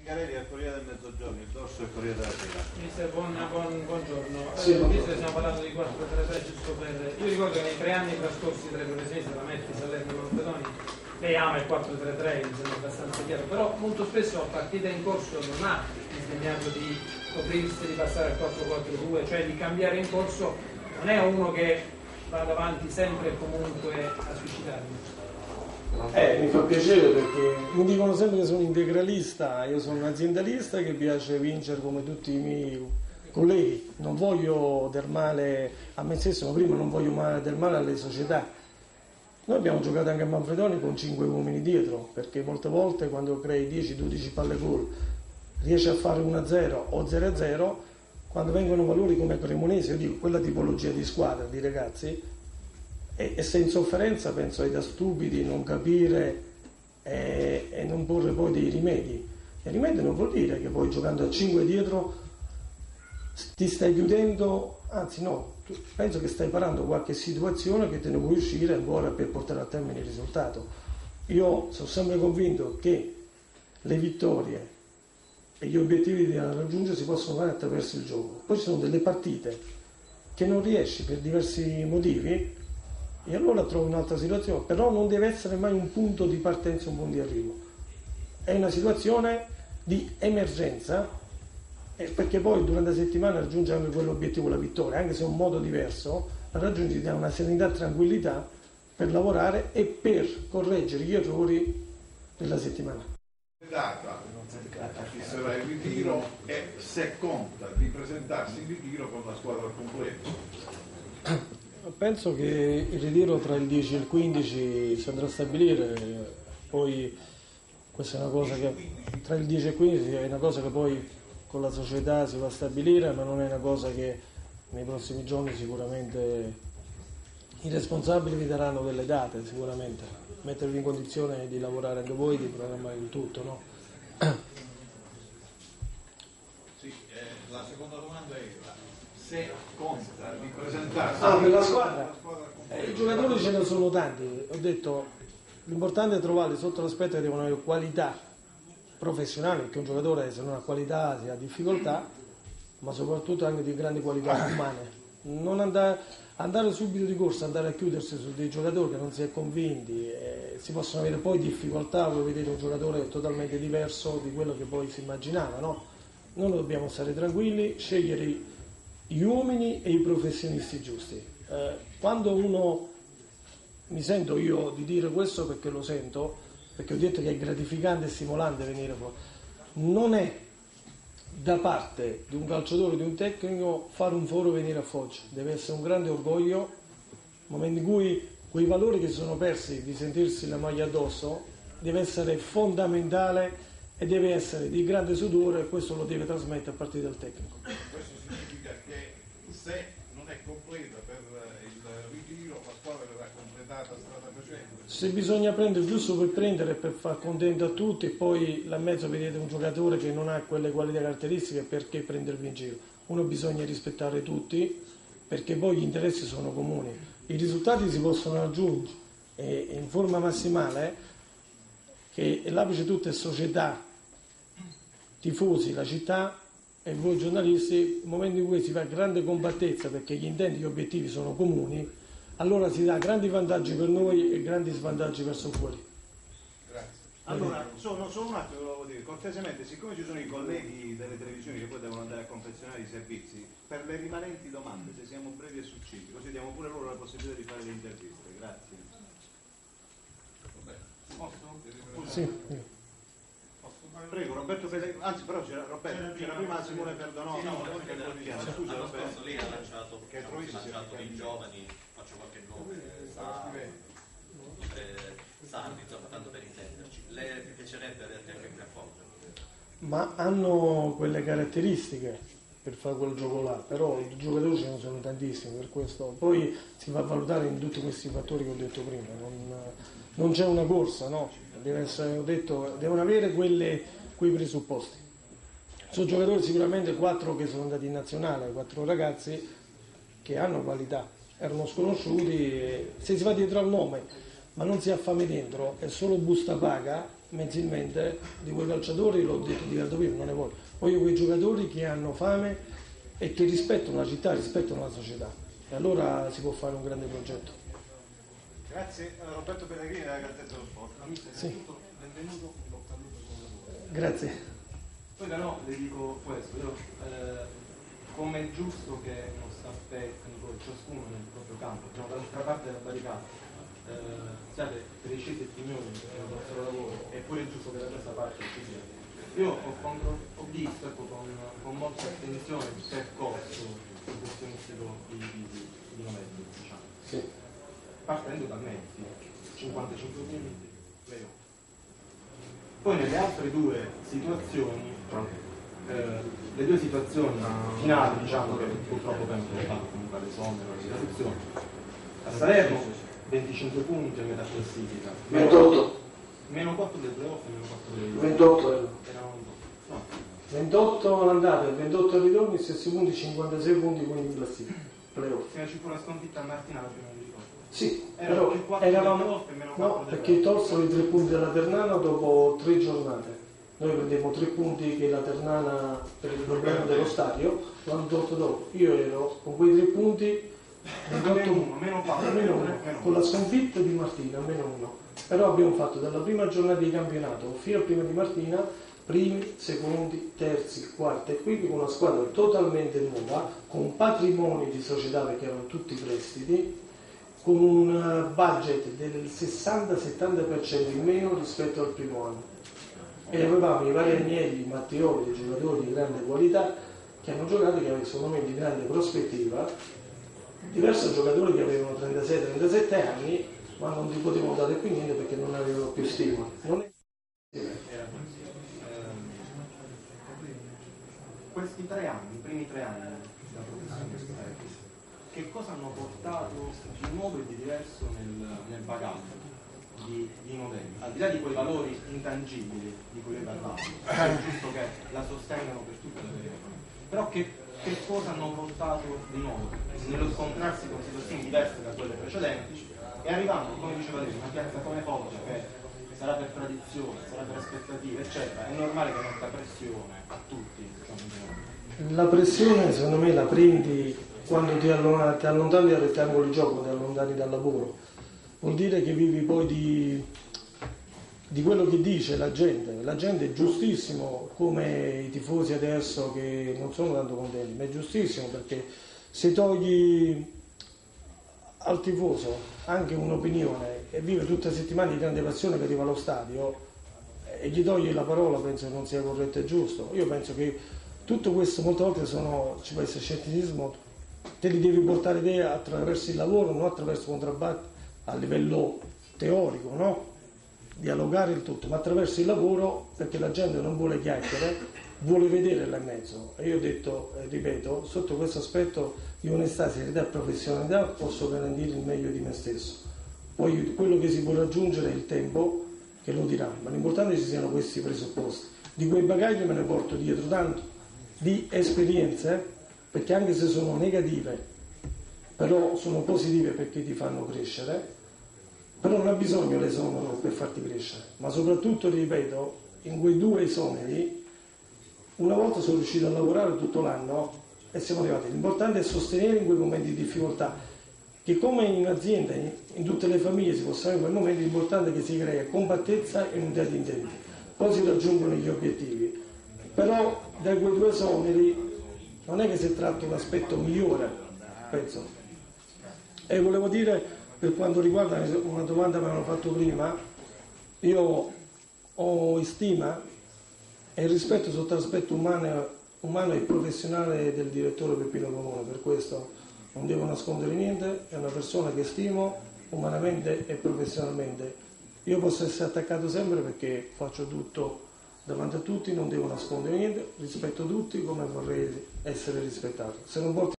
Carelli al Corriere del Mezzogiorno, il dorso del Corriere della Sera. Mister, buongiorno. Sì, Visto che stiamo parlando di 4-3-3, giusto per... Io ricordo che nei 3 anni trascorsi tra i professionisti, la Metti, Salerno e Manfredoni, lei ama il 4-3-3, mi sembra abbastanza chiaro, però molto spesso a partita in corso non ha disegnato di coprirsi, di passare al 4-4-2, cioè di cambiare in corso, non è uno che va davanti sempre e comunque a suscitarmi. Mi fa piacere perché mi dicono sempre che sono integralista, io sono un aziendalista che piace vincere come tutti i miei colleghi, non voglio del male a me stesso, ma prima non voglio del male alle società. Noi abbiamo giocato anche a Manfredoni con 5 uomini dietro, perché molte volte quando crei 10-12 palle gol riesci a fare 1-0 o 0-0, quando vengono valori come Cremonese, io dico quella tipologia di squadra, di ragazzi, e sei in sofferenza penso ai da stupidi non capire e non porre poi dei rimedi. E rimedi non vuol dire che poi giocando a 5 dietro ti stai chiudendo, anzi no, penso che stai parando qualche situazione che te ne puoi uscire ancora per portare a termine il risultato. Io sono sempre convinto che le vittorie e gli obiettivi da raggiungere si possono fare attraverso il gioco. Poi ci sono delle partite che non riesci per diversi motivi e allora trovi un'altra situazione, però non deve essere mai un punto di partenza, un punto di arrivo. È una situazione di emergenza, perché poi durante la settimana raggiungi anche quell'obiettivo, la vittoria, anche se è un modo diverso, la raggiungi da una serenità e tranquillità per lavorare e per correggere gli errori della settimana. Data a chi sarà il ritiro e se conta di presentarsi in ritiro con la squadra completa. Penso che il ritiro tra il 10 e il 15 si andrà a stabilire, poi questa è una cosa che tra il 10 e il 15 è una cosa che poi con la società si va a stabilire, ma non è una cosa che nei prossimi giorni sicuramente i responsabili vi daranno delle date, sicuramente, mettervi in condizione di lavorare anche voi, di programmare il tutto, no? Sì, la seconda domanda è se conta di presentarsi per la squadra i giocatori ce ne sono tanti, ho detto l'importante è trovare sotto l'aspetto che devono avere qualità professionale, perché un giocatore se non ha qualità si ha difficoltà, ma soprattutto anche di grandi qualità umane, non andare subito di corsa, andare a chiudersi su dei giocatori che non si è convinti, si possono avere poi difficoltà, voi vedete un giocatore totalmente diverso di quello che poi si immaginava, no? Noi dobbiamo stare tranquilli, scegliere gli uomini e i professionisti giusti. Quando uno, mi sento io di dire questo perché lo sento, perché ho detto che è gratificante e stimolante venire fuori, non è da parte di un calciatore, di un tecnico, fare un foro e venire a Foggia, deve essere un grande orgoglio, nel momento in cui quei valori che sono persi di sentirsi la maglia addosso deve essere fondamentale e deve essere di grande sudore, e questo lo deve trasmettere a partire dal tecnico. Questo significa che se non è completa per il ritiro la squadra verrà completata strada facendo. Se bisogna prendere giusto per prendere, per far contento a tutti, e poi là in mezzo vedete un giocatore che non ha quelle qualità caratteristiche, perché prendervi in giro? Uno bisogna rispettare tutti, perché poi gli interessi sono comuni, i risultati si possono raggiungere in forma massimale, che l'apice tutto è società, tifosi, la città e voi giornalisti. Nel momento in cui si fa grande compattezza perché gli intenti e gli obiettivi sono comuni, allora si dà grandi vantaggi per noi e grandi svantaggi verso fuori. Grazie. Allora, solo un attimo volevo dire, cortesemente, siccome ci sono i colleghi delle televisioni che poi devono andare a confezionare i servizi, per le rimanenti domande, se siamo brevi e succinti, così diamo pure loro la possibilità di fare le interviste. Grazie. Posso? Sì. Prego, Roberto Pellegrini, anzi però c'era prima Simone Perdonò, scusa Roberto. Lei ha lanciato dei giovani, faccio qualche nome, Sardi, insomma, tanto per intenderci. Le piacerebbe averti anche qui a Foggia? Ma hanno quelle caratteristiche per fare quel gioco là, però i giocatori ce ne sono tantissimi, per questo poi si va a valutare in tutti questi fattori che ho detto prima, non c'è una corsa, no? Deve essere, ho detto, devono avere quei presupposti. Sono giocatori sicuramente 4 che sono andati in nazionale, 4 ragazzi che hanno qualità, erano sconosciuti, se si va dietro al nome ma non si ha fame dentro, è solo busta paga, mensilmente di quei calciatori, l'ho detto di prima, non ne voglio quei giocatori che hanno fame e che rispettano la città, rispettano la società, e allora si può fare un grande progetto. Grazie. Roberto Pellegrini della Gazzetta dello Sport. Sì. Benvenuto, in bocca al lupo con il lavoro. Grazie. Poi però le dico questo, come è giusto che uno staff tecnico, ciascuno nel proprio campo, dall'altra parte della barricata, siate precisi e signori nel vostro lavoro, eppure è giusto che da questa parte ci sia. Io ho visto con molta attenzione il percorso professionistico di Novelli, diciamo. Sì. Partendo da Messi, 55 punti, playoff. Poi nelle altre due situazioni, le due situazioni finali, diciamo, che purtroppo penso che fanno comunque l'esonero, la situazione, a Salerno 25 punti a metà classifica, 28. meno 4 del playoff e meno 4 dei 28 erano no. 28 all'andata e 28 al ritorno, stessi punti, 56 punti, quindi in classifica. Playoff. Se ci fu la sconfitta a Martina la prima di ricordo. Sì, Era però più 4 eravamo, del playoff e meno 4 no, del perché playoff. tolsero i 3 punti della Ternana dopo 3 giornate. Noi prendemmo 3 punti che la Ternana, per il problema dello stadio, l'hanno tolto dopo. Io ero con quei 3 punti, meno 4, meno 1, con la sconfitta di Martina, meno 1. Però abbiamo fatto dalla prima giornata di campionato fino a prima di Martina, primi, secondi, terzi, quarti, e qui con una squadra totalmente nuova, con patrimoni di società perché erano tutti prestiti, con un budget del 60-70% in meno rispetto al primo anno. E avevamo i vari Agnelli, Mattioli, dei giocatori di grande qualità che hanno giocato, che avevano secondo me di grande prospettiva, diversi da giocatori che avevano 36-37 anni ma non ti potevano dare più niente perché non avevano più stima. Non è... Questi 3 anni, i primi 3 anni da professionista, che cosa hanno portato di nuovo e di diverso nel bagaglio di Novelli? Al di là di quei valori intangibili di cui parlavamo, è giusto che la sostengano per tutte le vere, però che cosa hanno portato di nuovo nello scontrarsi con situazioni diverse da quelle precedenti e arrivando, come diceva lei, una piazza come Foggia che sarà per tradizione, sarà per aspettative, eccetera, è normale che metta pressione a tutti. La pressione secondo me la prendi quando ti allontani dal rettangolo di gioco, ti allontani dal lavoro. Vuol dire che vivi poi di quello che dice la gente. La gente è giustissimo, come i tifosi adesso che non sono tanto contenti, ma è giustissimo perché se togli al tifoso anche un'opinione e vive tutte le settimane di grande passione che arriva allo stadio e gli togli la parola, penso che non sia corretto e giusto. Io penso che tutto questo molte volte ci può essere scetticismo, te li devi portare te attraverso il lavoro, non attraverso contrabbatti a livello teorico, no? Dialogare il tutto, ma attraverso il lavoro, perché la gente non vuole chiacchiere, vuole vedere là in mezzo. E io ho detto, ripeto, sotto questo aspetto di onestà, serietà e professionalità posso garantire il meglio di me stesso. Poi quello che si può raggiungere è il tempo che lo dirà, ma l'importante è che ci siano questi presupposti. Di quei bagagli me ne porto dietro tanto, di esperienze, perché anche se sono negative, però sono positive perché ti fanno crescere, però non ha bisogno l'esonero per farti crescere, ma soprattutto, ripeto, in quei 2 esoneri, una volta sono riuscito a lavorare tutto l'anno e siamo arrivati. L'importante è sostenere in quei momenti di difficoltà, che come in un'azienda, in tutte le famiglie si possono avere quei momenti, l'importante è che si crea compattezza e unità di intenti, poi si raggiungono gli obiettivi. Però da quei 2 esoneri non è che si tratta un aspetto migliore, penso. E volevo dire, per quanto riguarda una domanda che mi hanno fatto prima, io ho stima e rispetto sotto l'aspetto umano e professionale del direttore Peppino Comune, per questo non devo nascondere niente, è una persona che stimo umanamente e professionalmente. Io posso essere attaccato sempre perché faccio tutto davanti a tutti, non devo nascondere niente, rispetto tutti come vorrei essere rispettato. Se non porti